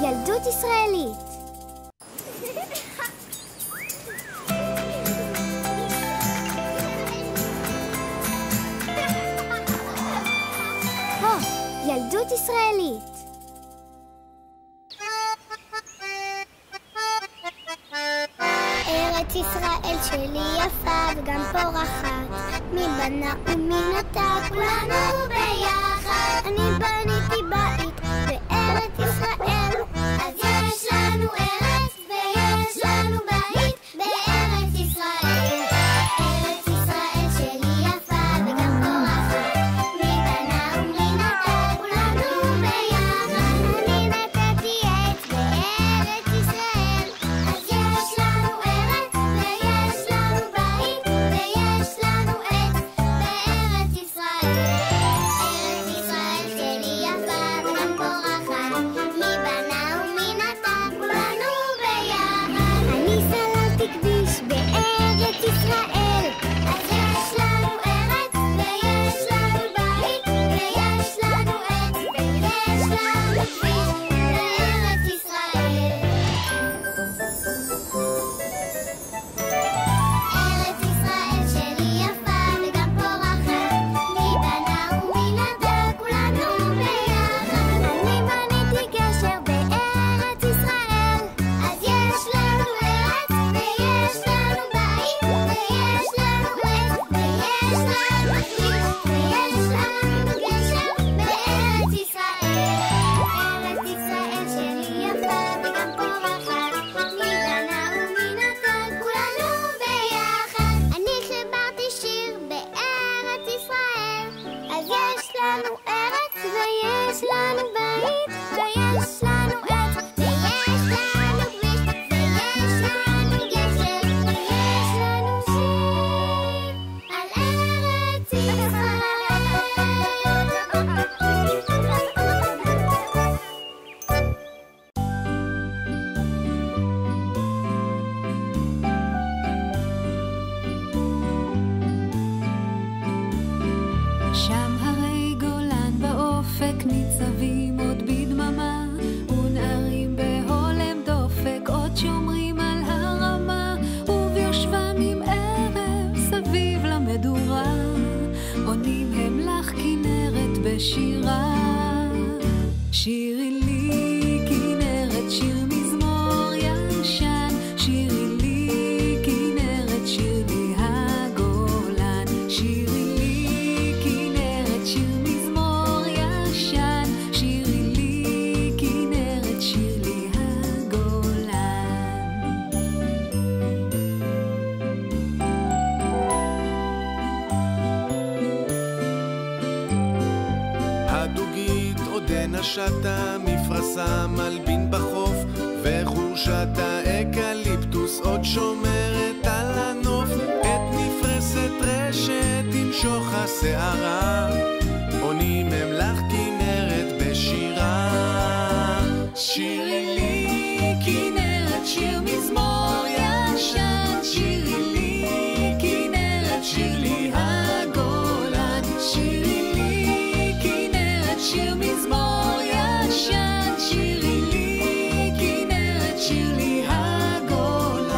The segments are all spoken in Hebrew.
ילדות ישראלית. ילדות ישראלית. ארץ ישראל שלי יפה וגם פורחת, מי בנה ומי נטע כולנו ביחד. אני בניתי בית בארץ ישראל, אז יש לנו ארץ ויש לנו בית בארץ ישראל. ארץ ישראל שלי יפה וגם פורחת, מי בנה ומי נטע כולנו ביחד. אני נטעתי עץ בארץ ישראל, אז יש לנו ארץ ויש לנו בית ויש לנו עץ בארץ ישראל. ארץ ישראל שלי יפה וגם פורחת, מי בנה ומי נטע כולנו ביחד. אני סללתי כביש בארץ ישראל, אז יש לנו ארץ ויש לנו בית ויש לנו עץ ויש לנו כביש בארץ ישראל. ארץ ישראל שלי יפה וגם פורחת, מי בנה ומי נטע כולנו ביחד. אני בניתי גשר בארץ ישראל, אז יש לנו ארץ ויש לנו בית ויש לנו עץ ויש לנו כביש ויש לנו גשר בארץ ישראל. ארץ ישראל שלי יפה וגם פורחת, מי בנה ומי נטע כולנו ביחד. אני חיברתי שיר בארץ ישראל, אז יש לנו ארץ ויש לנו בית ויש לנו עץ ויש לנו כביש ויש לנו גשר ויש לנו שיר על ארץ ישראל. שם הרי גולן באופק ניצבים עוד בדממה, ונערים בהולם דופק עוד שומרים על הרמה, וביושבם עם ערב סביב למדורה, עונים הם לך כנרת בשירה. שירי לי כנרת שיר מזמור ישן, שירי לי כנרת שיר לי הגולן, שירי לי כנרת שיר מזמור ישן, שירי לי כנרת שיר לי הגולן. הדוגית עודנה שתה, מפרסה מלבין בחוף, וחורשת האקליפטוס עוד שומרת על הנוף. את נפרסת רשת עם שוך השערה, עונים הם לך כנרת בשירה. שירי לי כנרת שיר מזמור ישן, שירי לי כנרת שיר לי הגולן, שירי לי כנרת שיר מזמור ישן, שירי לי כנרת שיר לי הגולן.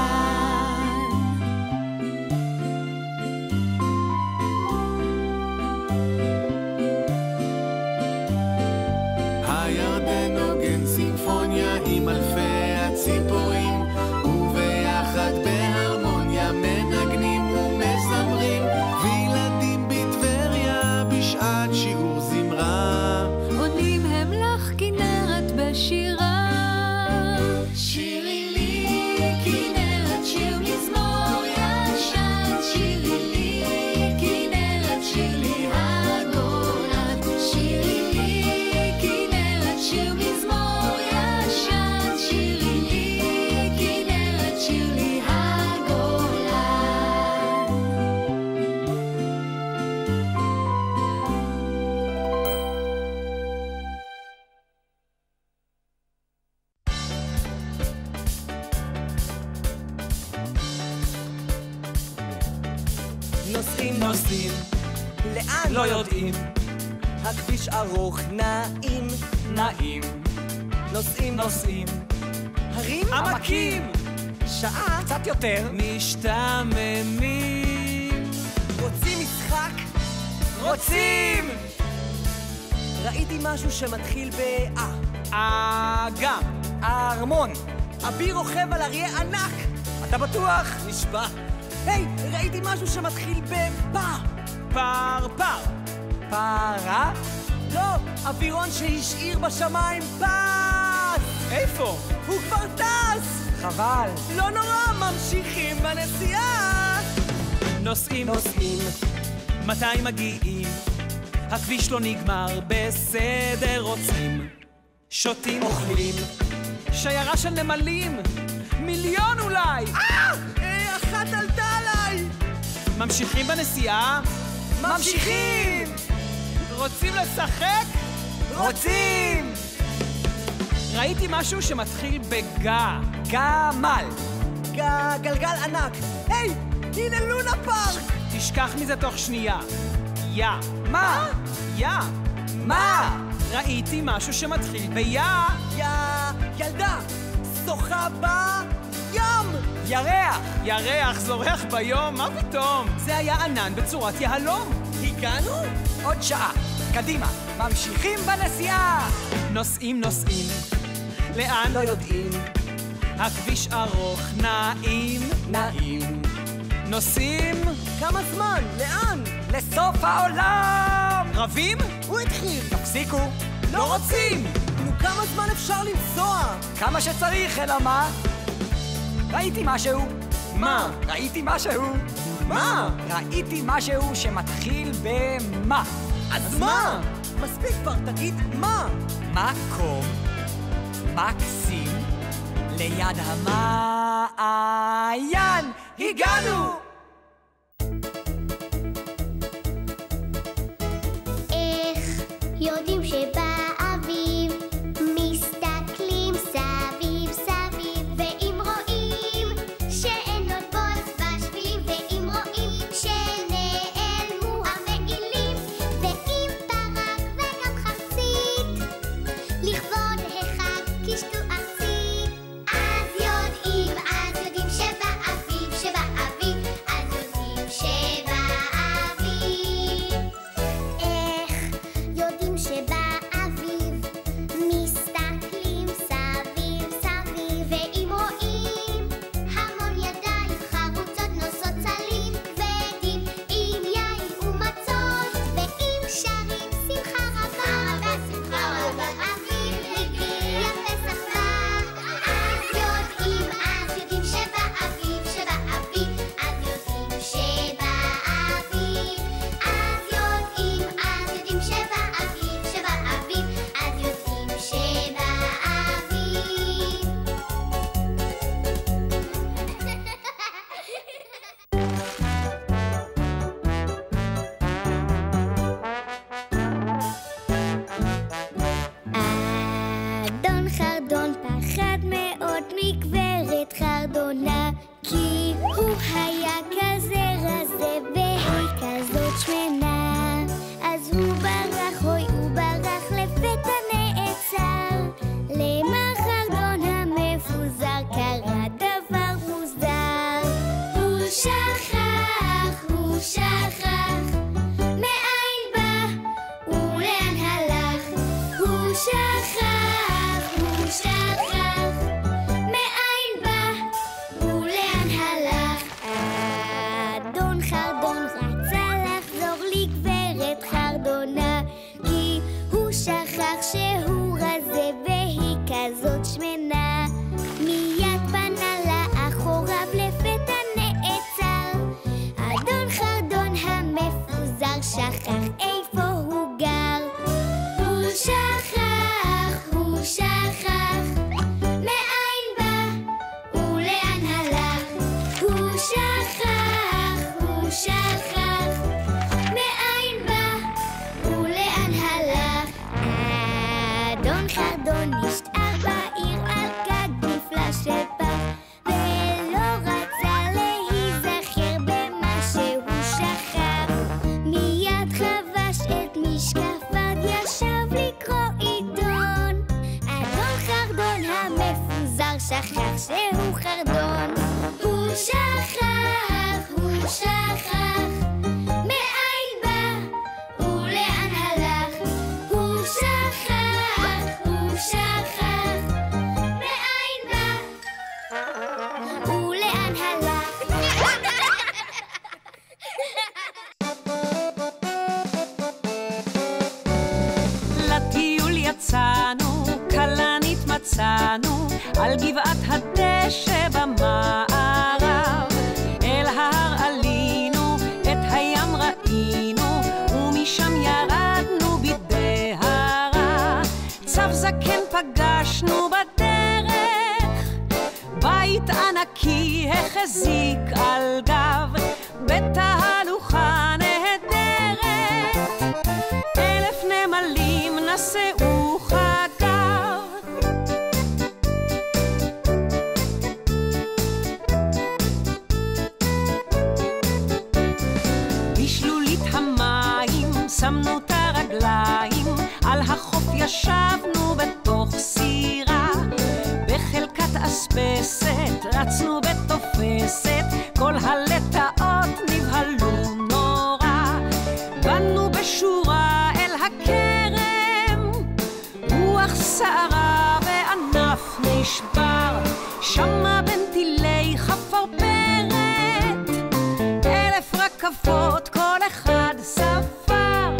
הירדן נוגן סימפוניה עם אלפי הציפורים, וביחד בהרמוניה מנגנים ומזמרים, וילדים בטבריה בשעת שיעור זמרה, עונים הם לך כנרת בשירה. שירי לי כנרת שיר מזמור ישן, שירי לי כנרת שיר לי הגולן, שירי לי כנרת שיר מזמור ישן, שירי לי כנרת שיר לי הגולן. נוסעים, לאן? לא יודעים. הכביש ארוך, נעים, נוסעים, נוסעים, הרים, עמקים, שעה, קצת יותר, משתעממים, רוצים משחק, רוצים ראיתי משהו שמתחיל ב-אה. אגם, ארמון, אביר רוכב על אריה ענק. אתה בטוח? נשבע. היי, ראיתי משהו שמתחיל ב-פא. פרפר, פרה, לא, אווירון שהשאיר בשמיים פס. איפה? הוא כבר טס. חבל. לא נורא, ממשיכים בנסיעה. נוסעים, מתי מגיעים? הכביש לא נגמר, בסדר רוצים. שותים, אוכלים, שיירה של נמלים, מיליון אולי. אחת עלתה עליי. ממשיכים בנסיעה? ממשיכים! רוצים לשחק? רוצים! ראיתי משהו שמתחיל בגה. גמל. גלגל ענק. היי, הנה לונה פארק. תשכח מזה תוך שנייה. יא. מה? יא. מה? ראיתי משהו שמתחיל ביא. ילדה, שוחה בים. ירח. ירח זורח ביום, מה פתאום? זה היה ענן בצורת יהלום. הגענו? עוד שעה. קדימה. ממשיכים בנסיעה. נוסעים, לאן? לא יודעים. הכביש ארוך, נעים. נוסעים. כמה זמן? לאן? לסוף העולם! רבים? הוא התחיל. תפסיקו. לא רוצים! נו, כמה זמן אפשר לנסוע? כמה שצריך, אלא מה? ראיתי משהו. מה? ראיתי משהו. מה? ראיתי משהו שמתחיל במה. אז מה? מספיק כבר, תגיד מה? מקום מקסים ליד המעיין. הגענו! איך יודעים שבאביב מסתכלים סביב סביב, ואם רואים שאין עוד בוץ בשבילים, ואם רואים שנעלמו המעילים, ואם פרק וגם חרצית לכבוד החג קישטו ארצי, אז יודעים שבאביב, אז יודעים שבאביב. איך יודעים שבאביב מסתכלים סביב סביב, ואם רואים המון ידיים חרוצות נושאות צלים כבדים עם יין ומצות, ואם שרים שמחה רבה, אביב הגיע פסח בא, אז יודעים שבאביב, אז יודעים שבאביב, אז יודעים שבאביב, אז יודעים אדון חרדון פחד מאוד מגברת חרדונה, כי הוא היה כזה רזה והיא כזאת שמנה. אז הוא ברח, הוא ברח, לפתע נעצר. למר חרדון המפוזר קרה דבר מוזר. הוא שכח מאין בא ולאן הלך. הוא שכח מאין בא ולאן הלך. אדון חרדון רצה לחזור לגברת חרדונה, כי הוא שכח שהוא רזה והיא כזאת שמנה. מיד פנה לאחוריו, לפתע נעצר. אדון חרדון המפוזר שכח איפה הוא גר. הוא שכח מאין בא ולאן הלך. הוא שכח מאין בא ולאן הלך. אדון חרדון נשאר בעיר שכח שהוא חרדון. הוא שכח, הוא שכח, מאין בא ולאן הלך. הוא שכח, הוא שכח, מאין בא ולאן הלך. לטיול יצאנו, כלנית מצאנו, על גבעת הדשא במערב. אל ההר עלינו, את הים ראינו, ומשם ירדנו בדהרה. צב זקן פגשנו בדרך, בית ענקי החזיק על גב, בתהלוכה נהדרת, 1000 נמלים נשאו חגב. בשלולית המים שמנו את הרגליים, על החוף ישבנו בתוך סירה, בחלקת אספסת רצנו בתופסת, כל הלטאות נבהלו נורא. באנו בשורה אל הכרם, רוח סערה וענף נשבר, שמה בין טילי חפרפרת, 1000 רכבות כל אחד ספר.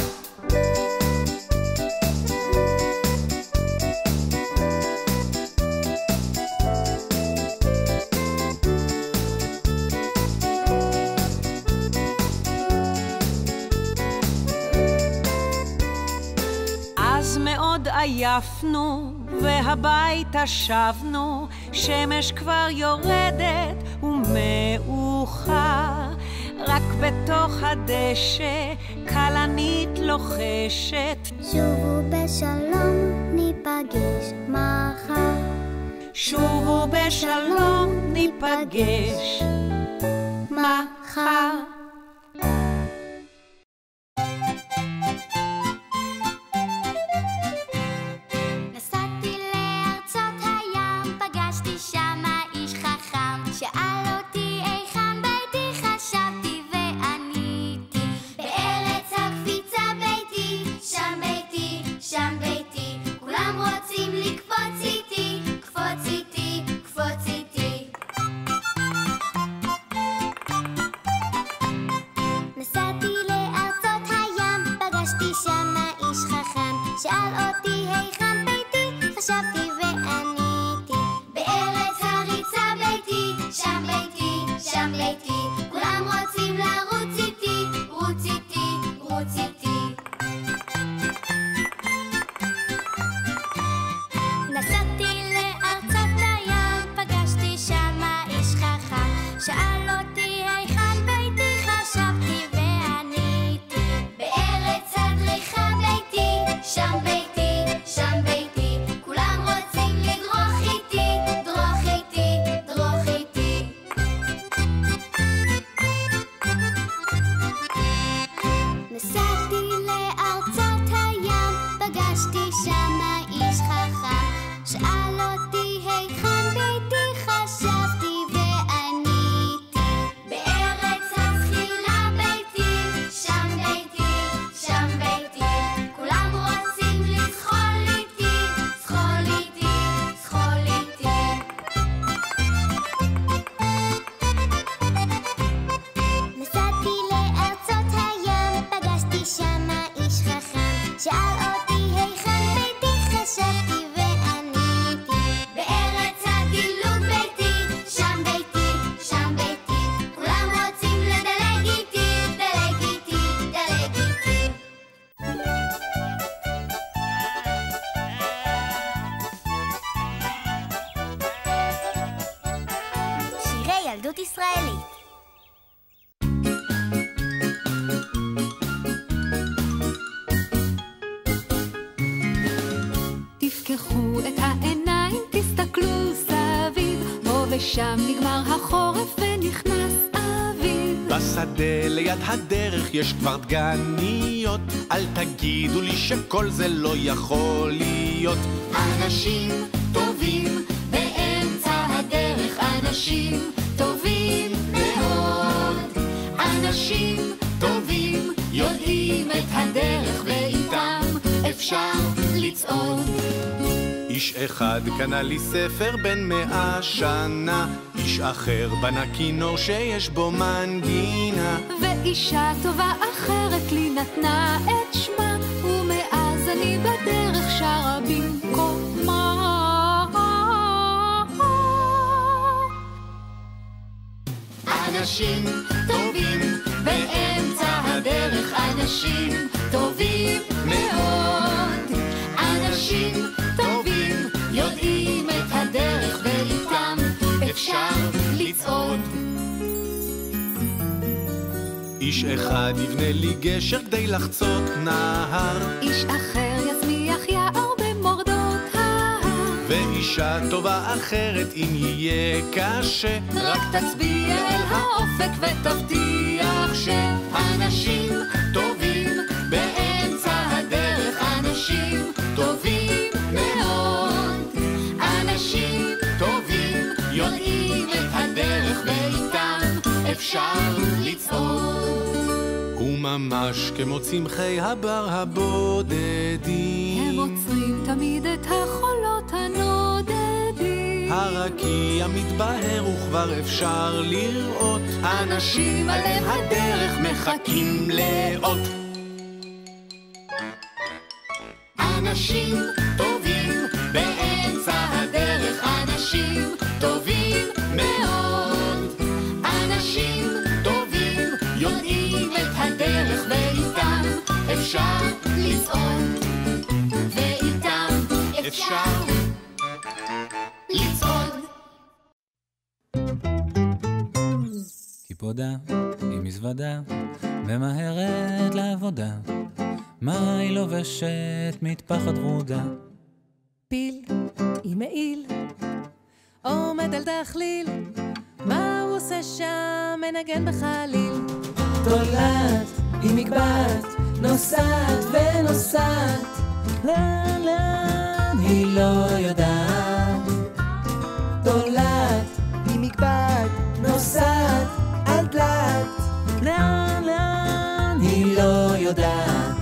אז מאוד עייפנו והביתה שבנו, שמש כבר יורדת ומאוחר, רק בתוך הדשא כלנית לוחשת, שובו בשלום, ניפגש מחר. שובו בשלום, ניפגש מחר. נסעתי לארצות הים, פגשתי שמה איש חכם, שאל אותי היכן ביתי, חשבתי ועניתי, בארץ הקפיצה ביתי, שם ביתי, שם ביתי, כולם רוצים לקפוץ איתי, קפוץ איתי, קפוץ איתי. נסעתי לארצות הים, פגשתי שמה איש חכם, שאל אותי היכן ביתי, חשבתי ועניתי, בארץ הריצה ביתי, שם ביתי, שם ביתי, כולם רוצים לרוץ איתי, רוץ איתי, רוץ איתי. נסעתי לארצות הים, פגשתי שמה איש חכם, שאל אותי היכן ביתי, חשבתי ועניתי, בארץ הדריכה ביתי, שם ביתי, שם ביתי, כולם רוצים לדרוך איתי, דרוך איתי, דרוך איתי. נסעתי לארצות הים, פגשתי שמה איש חכם, שאל אותי היכן ביתי, חשבתי ועניתי, בארץ הזחילה ביתי, שם ביתי, שם ביתי, כולם רוצים לזחול איתי, זחול איתי, זחול איתי. נסעתי לארצות הים, פגשתי שמה איש חכם, שאל אותי היכן ביתי, חשבתי ועניתי, בארץ הדילוג ביתי, שם ביתי, שם ביתי, כולם רוצים לדלג איתי, דלג איתי, דלג איתי. שירי ילדות ישראלית. תפקחו את העיניים, תסתכלו סביב, פה ושם נגמר החורף ונכנס אביב. בשדה ליד הדרך יש כבר דגניות, אל תגידו לי שכל זה לא יכול להיות. אנשים טובים באמצע איש אחד קנה לי ספר בן 100 שנה, איש אחר בנה כינור שיש בו מנגינה, ואישה טובה אחרת לי נתנה את שמה, ומאז אני בדרך שרה במקומה. אנשים טובים באמצע הדרך, אנשים טובים מאוד. אנשים טובים יודעים את הדרך ואיתם אפשר לצעוד. איש אחד יבנה לי גשר כדי לחצות נהר, איש אחר יצמיח יער במורדות ההר, ואישה טובה אחרת אם יהיה קשה, רק תצביע אל האופק ותבטיח שאנשים טובים באמצע הדרך, אנשים טובים מאוד. אנשים טובים יודעים את הדרך ואיתם אפשר לצעוד. וממש כמו צמחי הבר הבודדים, הם עוצרים תמיד את החולות הנודדים. הרקיע מתבהר וכבר אפשר לראות, אנשים על אם הדרך מחכים לאות. אנשים טובים באמצע הדרך, אנשים טובים מאוד. אנשים טובים יודעים את הדרך ואיתם אפשר לצעוד, ואיתם אפשר לצעוד. קיפודה עם מזוודה ממהרת לעבודה, מה היא לובשת? מטפחת ורודה. פיל עם מעיל עומד על דחליל, מה הוא עושה שם? מנגן בחליל. תולעת עם מגבעת נוסעת ונוסעת, לאן לאן היא לא יודעת. תולעת עם מגבעת נוסעת על דלת, לאן לאן היא לא יודעת.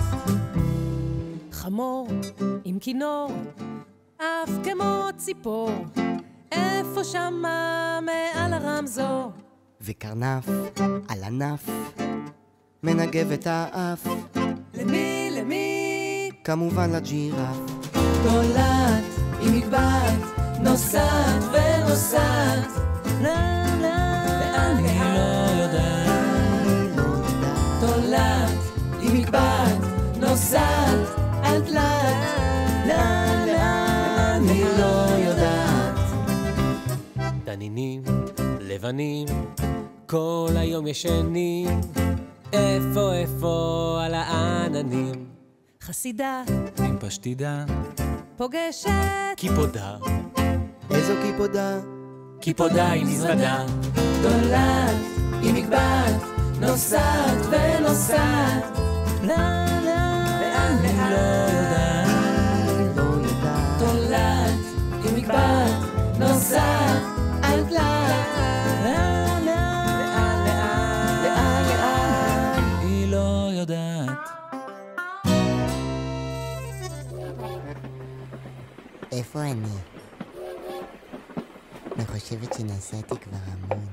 חמור עם כינור אף כמו ציפור, איפה שמה מעל הרמזור. וקרנף על ענף מנגב את האף, למי למי? כמובן לג'ירף. תולעת עם מגבעת נוסעת ונוסעת, לאן לאן היא לא יודעת. תולעת עם מגבעת נוסעת על דלת, לאן לאן היא לא יודעת. תנינים לבנים כל היום ישנים, איפה איפה על העננים. חסידה עם פשטידה פוגשת קיפודה, איזו קיפודה? קיפודה עם מזוודה. תולעת עם מגבעת נוסעת ונוסעת, לאן לאן היא לא יודעת. תולעת עם מגבעת נוסעת על דלת, לאן לאן לאן לאן היא לא יודעת. איפה אני? אני חושבת שנסעתי כבר המון.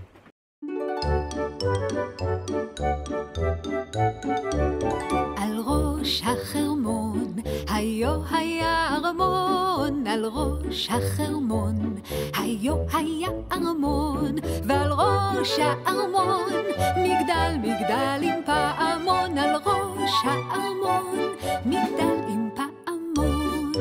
על ראש החרמון היו היה ארמון, על ראש החרמון היו היה ארמון, ועל ראש הארמון מגדל מגדל עם פעמון, על ראש הארמון מגדל עם פעמון.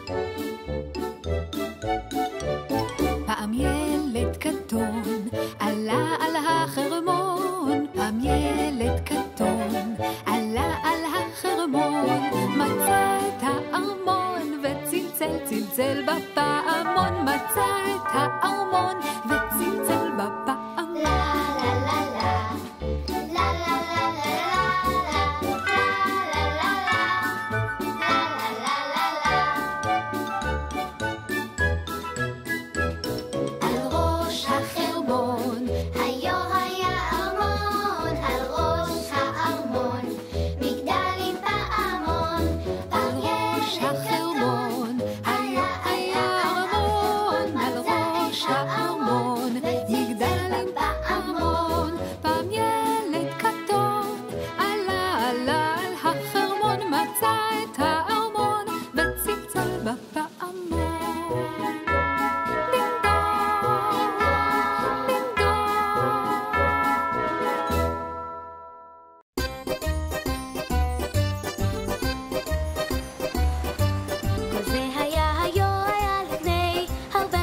פעם ילד קטון עלה על החרמון, פעם ילד קטון עלה על החרמון, מצא את הארמון וצלצל צלצל בפעמון, מצא את הארמון וצלצל בפעמון.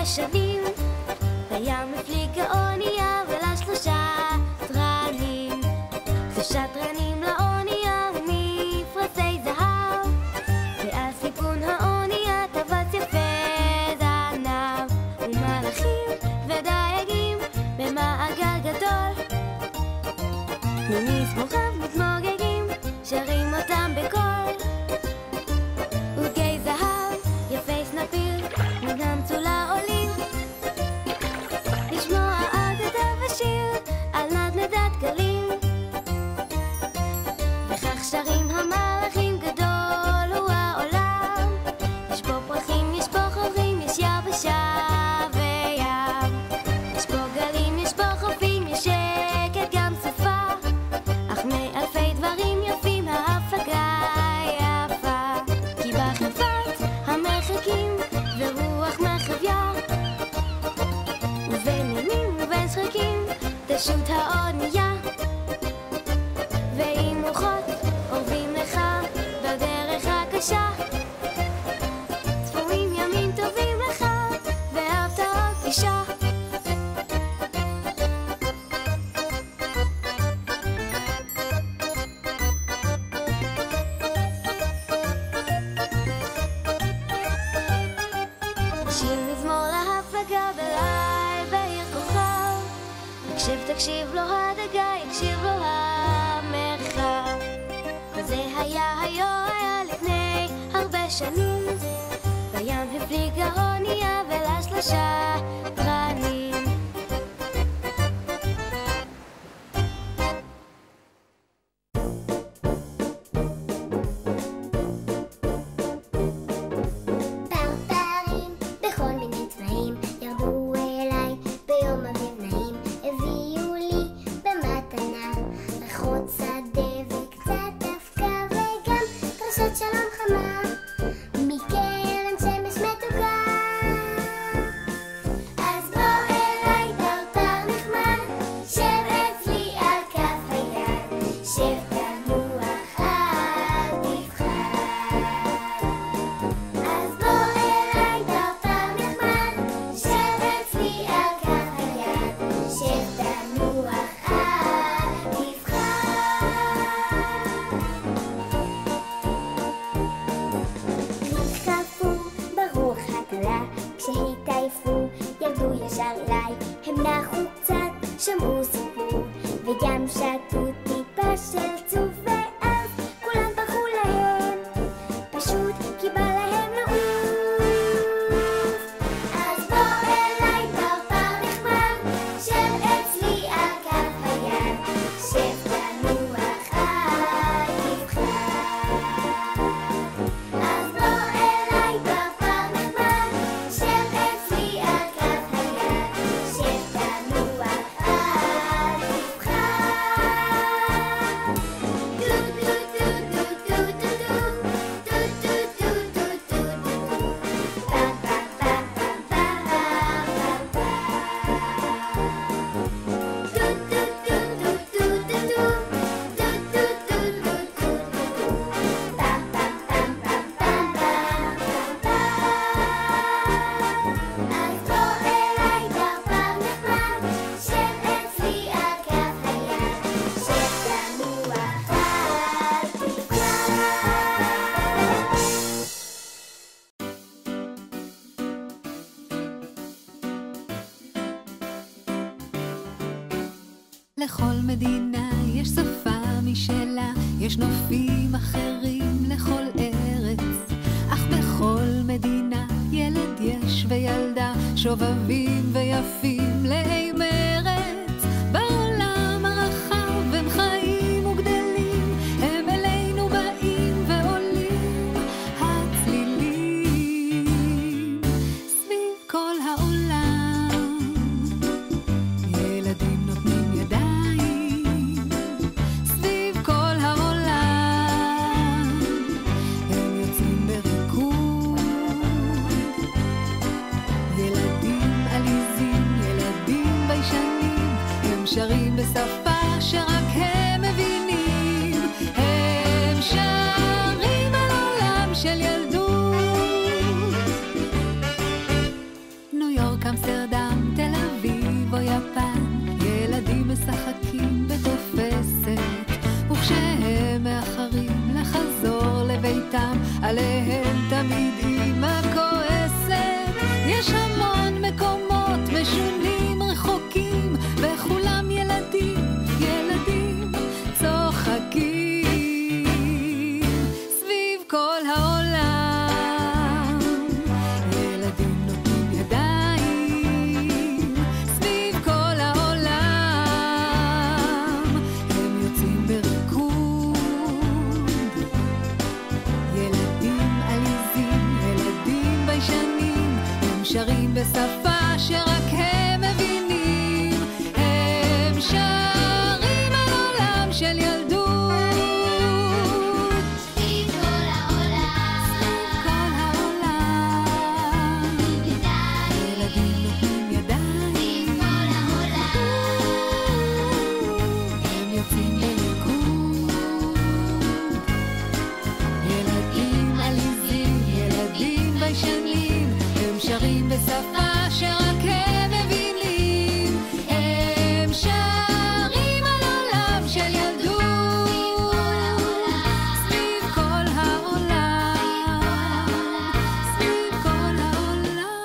שנים בים הפליגה אונייה ולה 3 תרנים 3 תרנים לאונייה ומפרסי זהב ועל סיפון האונייה טווס יפה זנב ומלאכים ודייגים במעגל גדול ממזמוריו מתמוגגים שרים אותם בקול עוגי זהב יפי סנפיר מדם צולה עולים לשמוע אגדה ושיר על נדנדת גלים וכך שרים המלאכים גדול הוא העולם יש בו פרחים, יש בו חורים, יש יבשה וים יש בו גלים, יש בו חופים, יש שקט גם סופה אך מאלפי דברים יפים ההפלגה יפה כי בחפת המרחקים ורוח מחוויה ובין ימים ובין שחקים תשוט האונייה ועם רוחות אורבים לך בדרך הקשה צפויים ימים טובים לך והפתעות אישה שיר מזמור להפלגה בליל בעיר כוכב תקשיב לו הדגה, יקשיב לו המרחב וזה היה לפני הרבה שנים בים הפליגה אונייה ולה 3 תרנים לכל מדינה יש שפה משלה, יש נופים אחרים לכל ארץ, אך בכל מדינה ילד יש וילדה שובבים ויפים לאי מרץ. בעולם הרחב הם חיים וגדלים, הם אלינו באים ועולים הצלילים סביב כל העולם. ילדים נותנים ידיים סביב כל העולם, הם יוצאים בריקוד. ילדים עליזים, ילדים ביישנים, הם שרים בשפה שרק הם מבינים. הם שרים על עולם של ילדות. ניו יורק רק אמסטרדם, תל אביב או יפן, ילדים משחקים בתופסת, וכשהם מאחרים לחזור לביתם, עליהם תמיד אמא כועסת. יש המון מקומות משונים רחוקים, וכולם ילדים, ילדים צוחקים סביב כל העולם. ילדים נותנים ידיים סביב כל העולם, הם יוצאים בריקוד. ילדים עליזים, ילדים ביישנים, הם שרים בשפה שרק הם מבינים. הם שרים על עולם של ילדות סביב כל העולם, סביב כל העולם. ילדים נותנים ידיים סביב כל העולם, הם יוצאים בריקוד. ילדים עליזים, ילדים ביישנים, הם שרים בשפה שרק הם מבינים. הם שרים על עולם של ילדות סביב כל העולם, סביב כל העולם.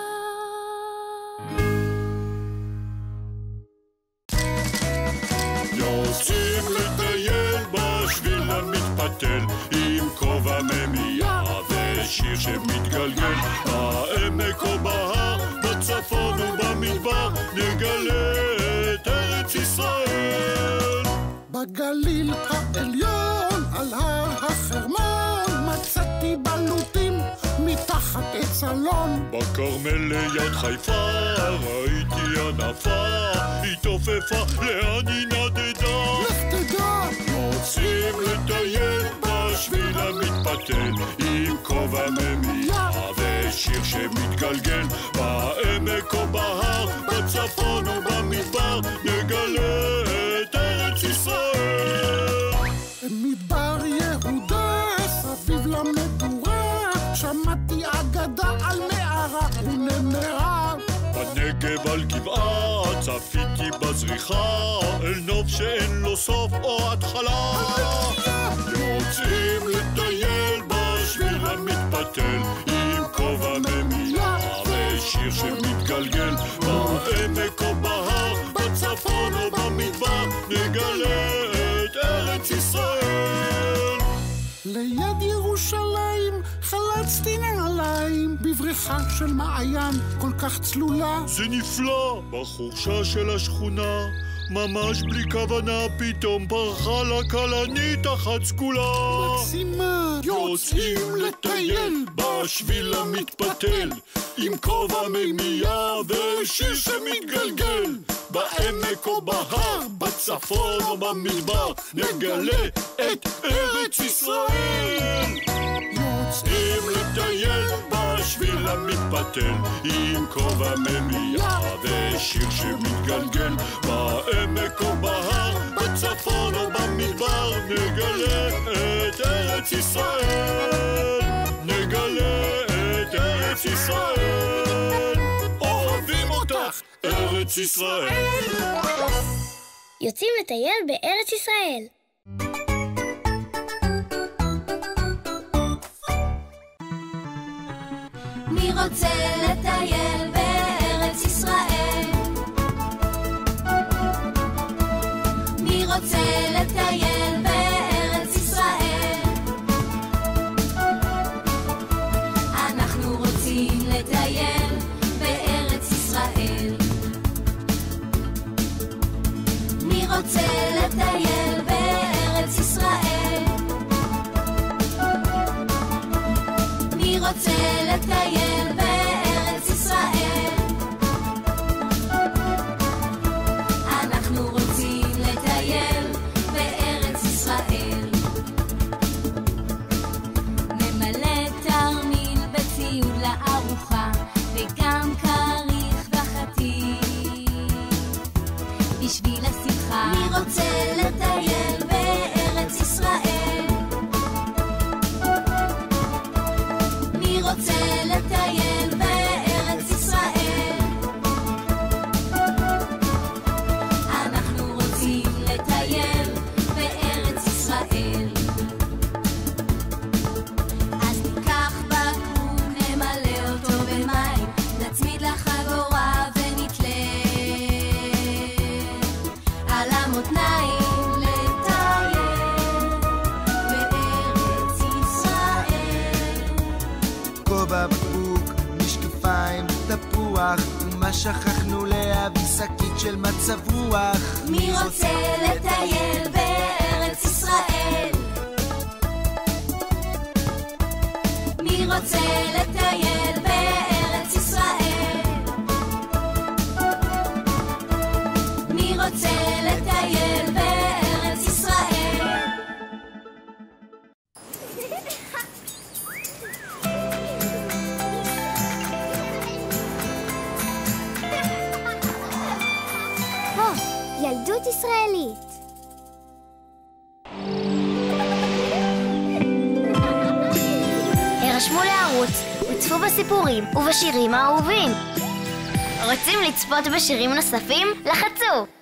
יוצאים לטייל בשביל המתפתל, עם כובע ממייה ושיר שמתגלגל. בעמק או בהר, בצפון ובמדבר, נגלה את ארץ ישראל. בגליל העליון על הר החרמון מצאתי בלוטים מתחת עץ אלון. בכרמל ליד חיפה ראיתי ענפה, היא תופפה לאן היא נדדה. לך תדע. יוצאים לטייל בשביל המתפתל, עם כובע ממייה ושיר שמתגלגל. בעמק או בהר, בצפון ובמדבר, נגלה את ארץ ישראל. מדבר יהודה סביב למדורה, שמעתי אגדה על מערה ונמרה. בנגב על גבעה צפיתי בזריחה, אל נוף שאין לו סוף או התחלה. יוצאים לטייל בשביל המתפתל, עם כובע ממייה ושיר שמתגלגל. בעמק או בהר, בצפון או במדבר, נגלה את ארץ ישראל. ליד ירושלים חלצתי נעליים בבריכה של מעיין כל כך צלולה. זה נפלא, בחורשה של השכונה, ממש בלי כוונה, פתאום פרחה לה כלנית אחת סגולה. מקסימה. יוצאים לטייל בשביל המתפתל, עם כובע ממייה ושיר שמתגלגל. בעמק או בהר, בצפון או במדבר, נגלה את ארץ ישראל. יוצאים לטייל בשביל המתפתל, עם כובע ממייה ושיר שמתגלגל. בעמק או בהר, בצפון או במדבר, נגלה את ארץ ישראל. נגלה את ארץ ישראל. אוהבים אותך, ארץ ישראל. יוצאים לטייל בארץ ישראל. מי רוצה לטייל בארץ ישראל? מי רוצה לטייל בארץ ישראל? אנחנו רוצים לטייל בארץ ישראל. מי רוצה לטייל בארץ ישראל? מי רוצה לטייל בארץ ישראל? תפוח, ומה שכחנו להביא שקית של מצב רוח. מי רוצה לטייל בארץ ישראל? מי רוצה לטייל בארץ ישראל? מי רוצה לטייל בארץ ישראל? ילדות ישראלית. הרשמו לערוץ, וצפו בסיפורים ובשירים האהובים. רוצים לצפות בשירים נוספים? לחצו!